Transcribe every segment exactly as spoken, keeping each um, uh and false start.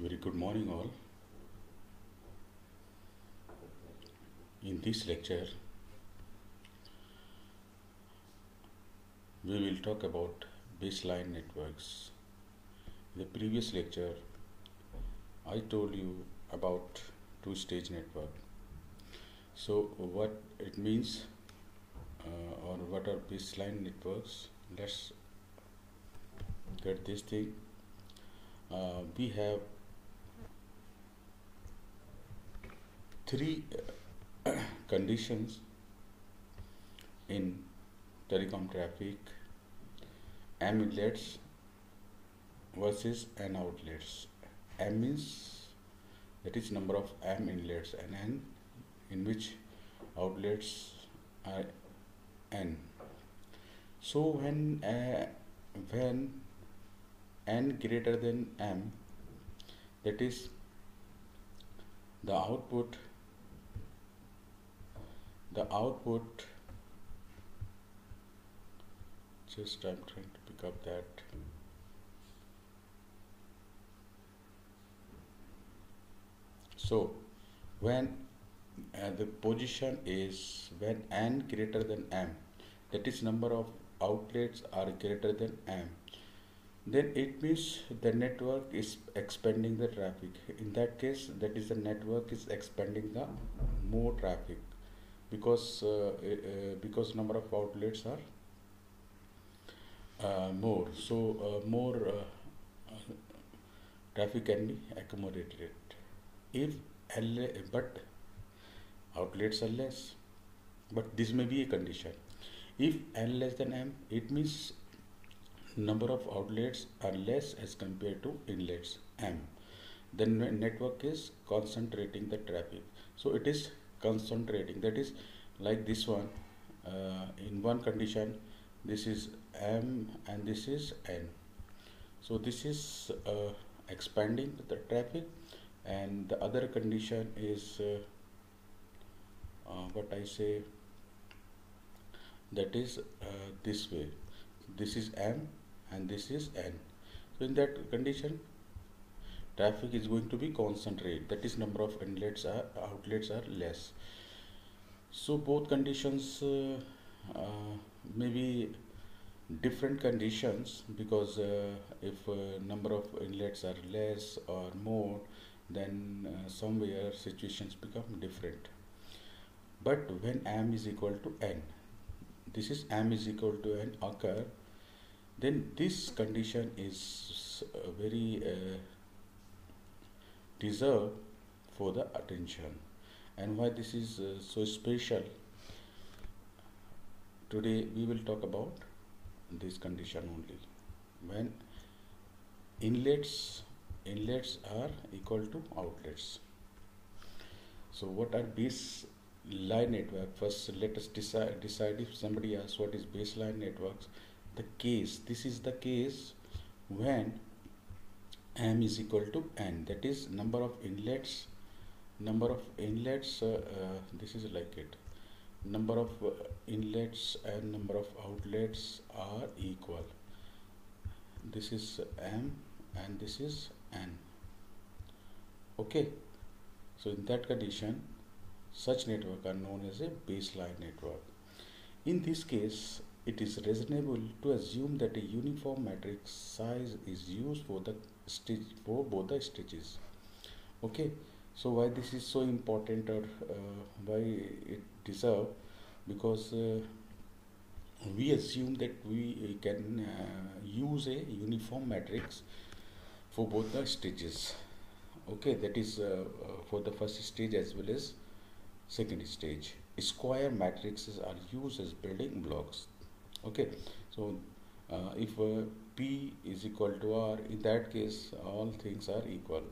Very good morning, all. In this lecture, we will talk about baseline networks. In the previous lecture, I told you about two-stage network. So, what it means, uh, or what are baseline networks? Let's get this thing. Uh, we have three uh, conditions in telecom traffic: M inlets versus N outlets. M means that is number of M inlets, and N in which outlets are N. So when uh, when N greater than M, that is the output the output just I'm trying to pick up that so when uh, the position is when N greater than M, that is number of outlets are greater than M, then it means the network is expanding the traffic. In that case, that is the network is expanding the more traffic because uh, uh, because number of outlets are uh, more, so uh, more uh, uh, traffic can be accommodated. If L, but outlets are less, but this may be a condition. If N less than M, it means number of outlets are less as compared to inlets M. The network is concentrating the traffic. So it is concentrating, that is like this one. Uh, in one condition, this is M and this is N. So this is uh, expanding the traffic, and the other condition is uh, uh, what I say, that is uh, this way. This is M and this is N. So in that condition, traffic is going to be concentrated, that is number of inlets are outlets are less. So both conditions uh, uh, may be different conditions, because uh, if uh, number of inlets are less or more, then uh, somewhere situations become different. But when M is equal to N, this is M is equal to N occur, then this condition is uh, very uh, deserve for the attention. And why this is uh, so special, today we will talk about this condition only. When inlets inlets are equal to outlets. So what are baseline network? First let us decide decide if somebody asks what is baseline networks. The case, this is the case when M is equal to N, that is number of inlets number of inlets uh, uh, this is like it, number of uh, inlets and number of outlets are equal. This is M and this is N. Okay, so in that condition, such network are known as a baseline network. In this case, it is reasonable to assume that a uniform matrix size is used for the stage for both the stages. Okay, so why this is so important, or uh, why it deserve, because uh, we assume that we can uh, use a uniform matrix for both the stages. Okay, that is uh, uh, for the first stage as well as second stage. Square matrices are used as building blocks. Okay, so uh, if uh, P is equal to R, in that case all things are equal.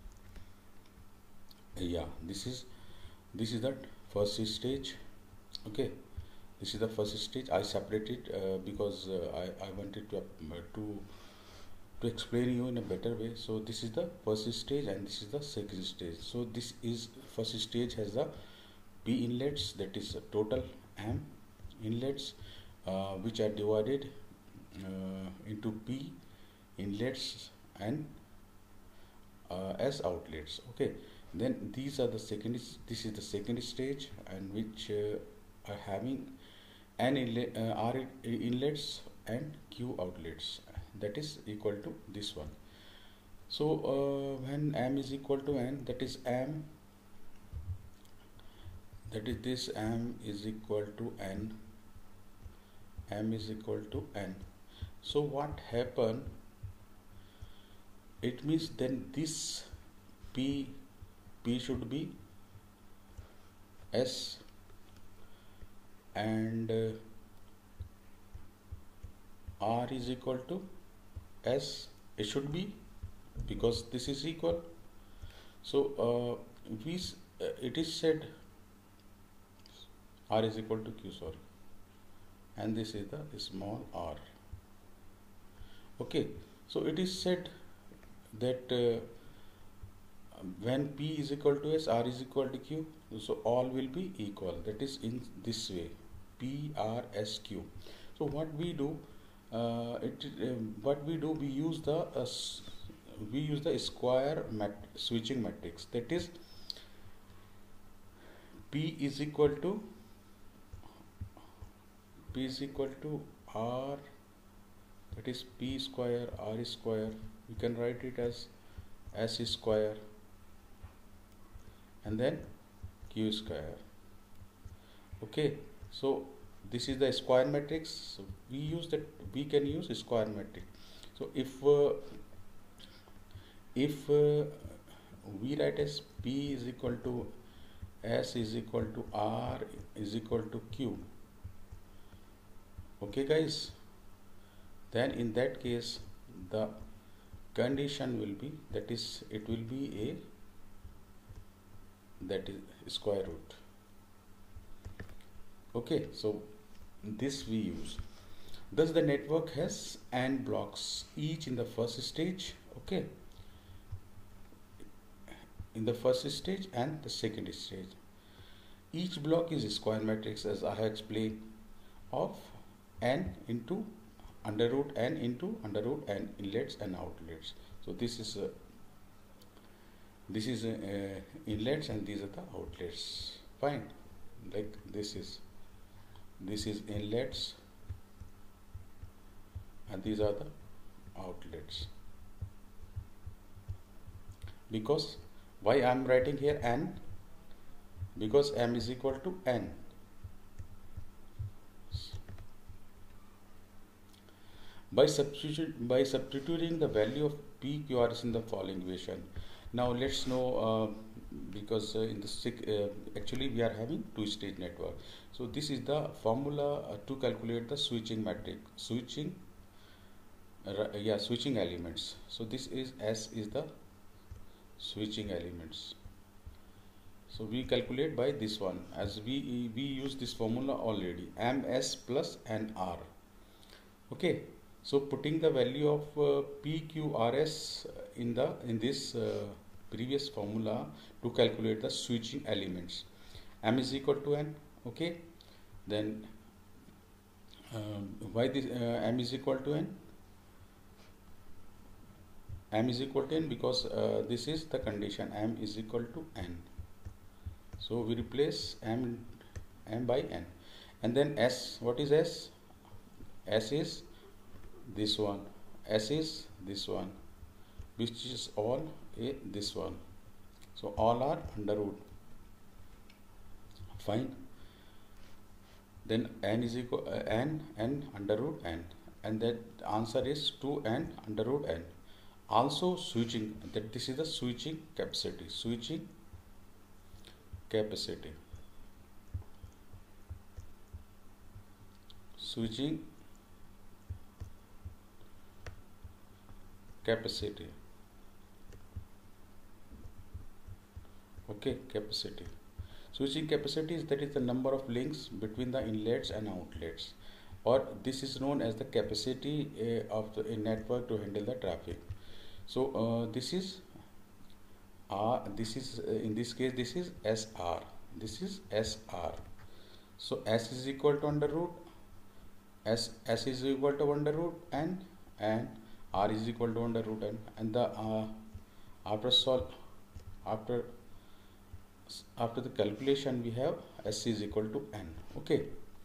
Yeah, this is this is that first stage. Okay, this is the first stage. I separated uh, because uh, I, I wanted to uh, to to explain you in a better way. So this is the first stage and this is the second stage. So this is first stage has the P inlets, that is total M inlets, uh, which are divided uh, into P inlets and uh, as outlets. Okay, then these are the second, this is the second stage, and which uh, are having n inlet, uh, r inlets and q outlets, that is equal to this one. So uh, when m is equal to n, that is m, that is this m is equal to n, m is equal to n. So what happen, it means then this p p should be s, and uh, r is equal to s, it should be, because this is equal. So uh, we uh, it is said r is equal to q, sorry, and this is the small r. Okay, so it is said that uh, when p is equal to s, r is equal to q, so all will be equal, that is in this way, p, r, s, q. So what we do, uh, it um, what we do we use the uh, we use the square mat switching matrix, that is p is equal to p is equal to r, that is p square r square, we can write it as s square, and then q square. Okay, so this is the square matrix. So we use that, we can use square matrix. So if uh, if uh, we write as p is equal to s is equal to r is equal to q, okay guys, then in that case the condition will be, that is it will be a, that is square root. Okay, so this we use. Thus the network has n blocks, each in the first stage, okay, in the first stage and the second stage. Each block is a square matrix, as I have explained, of n into under root n into under root n inlets and outlets. So this is uh, this is uh, uh, inlets and these are the outlets. Fine, like this is this is inlets and these are the outlets. Because why I am writing here n? Because m is equal to n. By substituting by substituting the value of p, q, r is in the following equation. Now let's know, uh, because uh, in the uh, actually we are having two-stage network. So this is the formula uh, to calculate the switching matrix, switching uh, yeah switching elements. So this is S is the switching elements. So we calculate by this one, as we we use this formula already, ms plus nr. Okay, so putting the value of uh, p, q, rs in the in this uh, previous formula to calculate the switching elements, m is equal to n. Okay, then um, why this uh, m is equal to n? M is equal to n because uh, this is the condition, m is equal to n. So we replace m m by n, and then s. What is s? S is this one, s is this one, which is all a this one. So all are under root. Fine. Then n is equal uh, n n under root n, and that answer is two n under root n. Also switching, that this is the switching capacity, switching capacity, switching capacity. Okay, capacity. Switching capacity is, that is the number of links between the inlets and outlets, or this is known as the capacity uh, of the network to handle the traffic. So uh, this is R, this is uh, in this case this is S R, this is S R. So S is equal to under root S, S is equal to under root n, and R is equal to under root n, and the uh, after solve after after the calculation we have S is equal to n. Okay,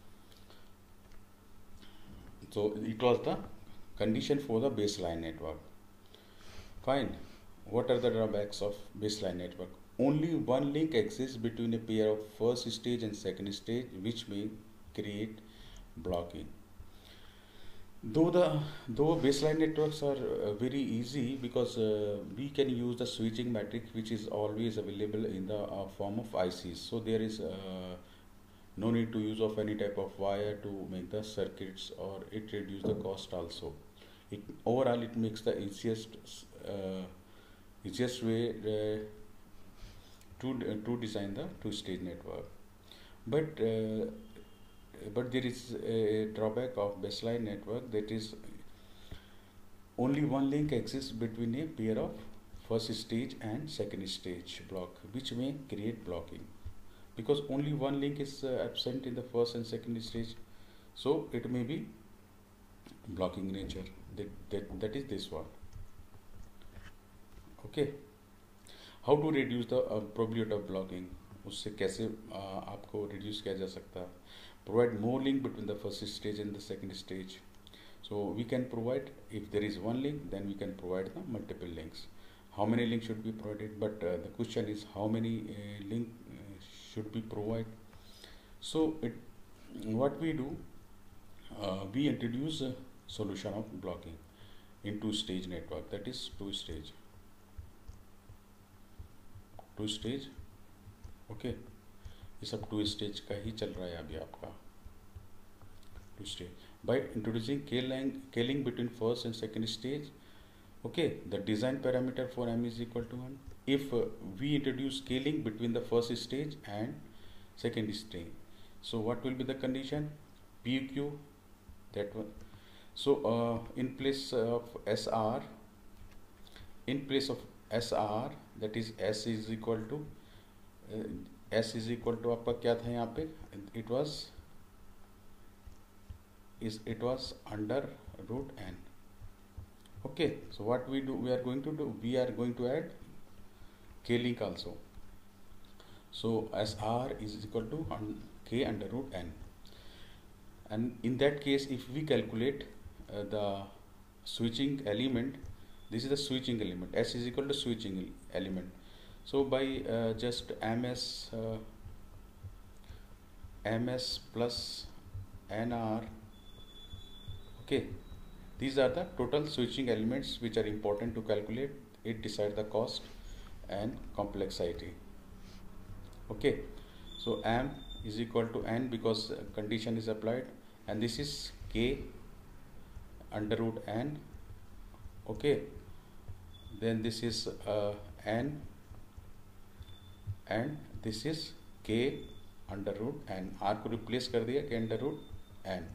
so it was the condition for the baseline network. Fine. What are the drawbacks of baseline network? Only one link exists between a pair of first stage and second stage, which may create blocking. Though the though baseline networks are uh, very easy, because uh, we can use the switching matrix, which is always available in the uh, form of I Cs. So there is uh, no need to use of any type of wire to make the circuits, or it reduce the cost also. It overall it makes the easiest uh, easiest way uh, to uh, to design the two stage network. But uh, but there is a drawback of baseline network, that is only one link exists between a pair of first stage and second stage block, which may create blocking, because only one link is uh, absent in the first and second stage, so it may be blocking nature. That, that, that is this one. Okay, how to reduce the uh, probability of blocking? उससे कैसे uh, आपको reduce किया जा सकता है? Provide more link between the first stage and the second stage. So we can provide, if there is one link, then we can provide the multiple links. How many links should be provided? But uh, the question is how many uh, link uh, should be provided. So it, what we do, uh, we introduce a solution of blocking in two stage network, that is two stage. Two stage, okay. ये सब two stage का ही चल रहा है अभी आपका two stage. By introducing k link k link between first and second stage, okay, the design parameter for m is equal to one. If uh, we introduce k link between the first stage and second stage, so what will be the condition? P Q, that one. So uh, in place of S R, in place of S R, that is S is equal to uh, S is equal to आपका क्या था यहाँ पे? It was is it was under root n. Okay, so what we do, we are going to do, we are going to add k link also. So S R is equal to k under root n, and in that case, if we calculate uh, the switching element, this is the switching element. S is equal to switching element. So by uh, just ms uh, ms plus nr, okay, these are the total switching elements which are important to calculate. It decides the cost and complexity. Okay, so m is equal to n because condition is applied, and this is k under root n. Okay, then this is uh, n, and this is k under root n. r को replace कर दिया k under root n,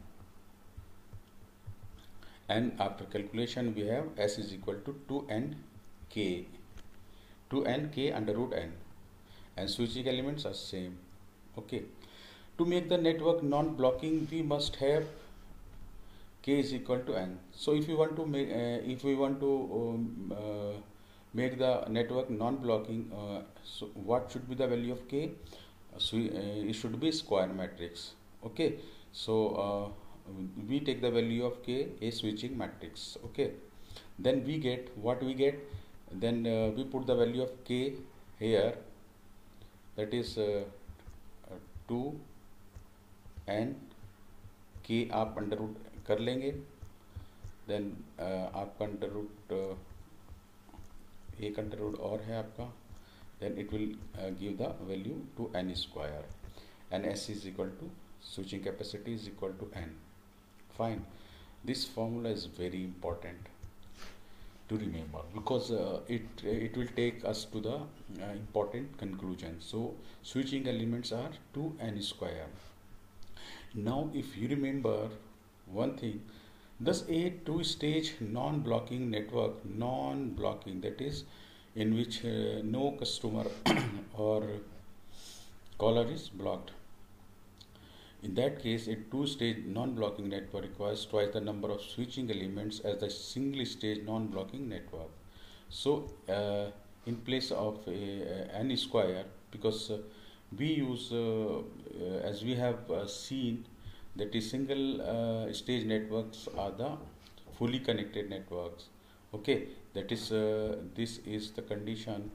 and after calculation we have s is equal to two n k, two n k under root n, and switching elements are same. Okay, to make the network non-blocking, we must have k is equal to n. So if we want to make uh, if we want to um, uh, make the network non-blocking, uh, so what should be the value of k? Uh, so uh, it should be square matrix. Okay, so uh, we take the value of k, a switching matrix. Okay, then we get what we get. Then uh, we put the value of k here, that is uh, uh, two n k आप under root कर लेंगे. Then uh, आपका under root uh, एक under root और है आपका, then it will uh, give the value to n square, and s is equal to switching capacity is equal to n. Fine, this formula is very important to remember, because uh, it it will take us to the uh, important conclusion. So switching elements are two n square. Now if you remember one thing, thus a two-stage non-blocking network, non-blocking, that is in which uh, no customer or caller is blocked. In that case, a two-stage non-blocking network requires twice the number of switching elements as the single-stage non-blocking network. So uh, in place of a, a n square, because uh, we use uh, uh, as we have uh, seen that the single uh, stage networks are the fully connected networks. Okay, that is uh, this is the condition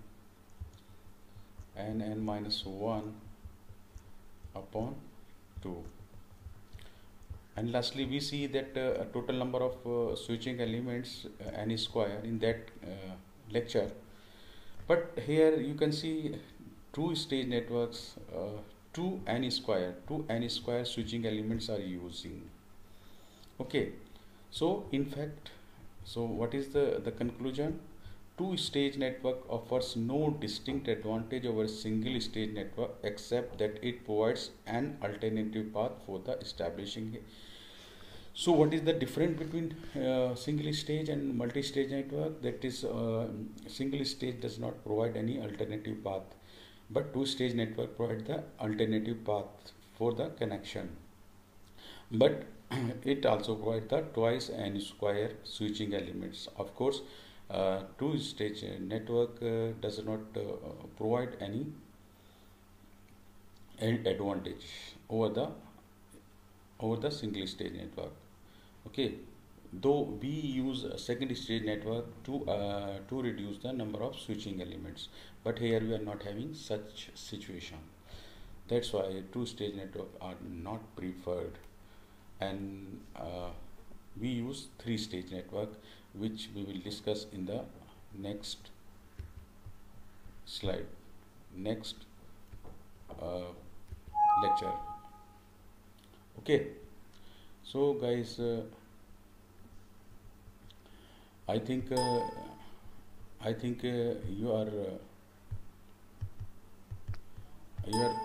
n n minus one upon two. And lastly, we see that uh, a total number of uh, switching elements uh, n square in that uh, lecture. But here you can see two stage networks, uh, two n square, two n square switching elements are using. Okay, so in fact, so what is the the conclusion? Two stage network offers no distinct advantage over single stage network, except that it provides an alternative path for the establishing. So what is the difference between uh, single stage and multi-stage network? That is, uh, single stage does not provide any alternative path, but two-stage network provide the alternative path for the connection. But it also provides the twice n square switching elements. Of course, uh, two-stage network uh, does not uh, provide any advantage over the over the single stage network. Okay, though we use a second stage network to uh, to reduce the number of switching elements, but here we are not having such situation. That's why two stage network are not preferred, and uh, we use three stage network, which we will discuss in the next slide, next uh, lecture. Okay, so guys, uh, I think uh, I think uh, you are uh, you are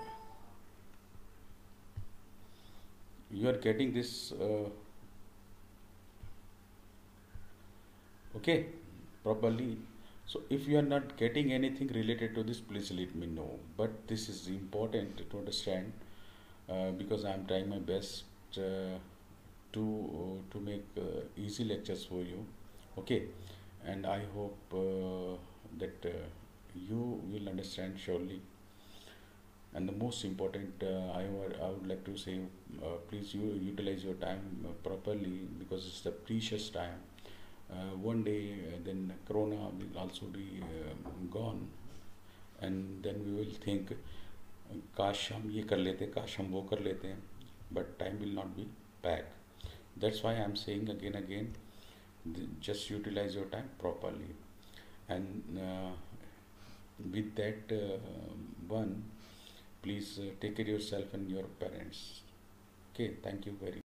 you are getting this uh, okay properly. So if you are not getting anything related to this, please let me know. But this is important to understand, uh, because I am trying my best uh, to uh, to make uh, easy lectures for you. Okay, and I hope uh, that uh, you will understand surely. And the most important, uh, I, would, I would like to say, uh, please you utilize your time uh, properly, because it's the precious time. Uh, one day, uh, then Corona will also be uh, gone, and then we will think, काश हम ये कर लेते, काश हम वो कर लेते हैं, but time will not be back. That's why I am saying again again, just utilize your time properly. And uh, with that uh, one, please uh, take care of yourself and your parents. Okay, thank you very much.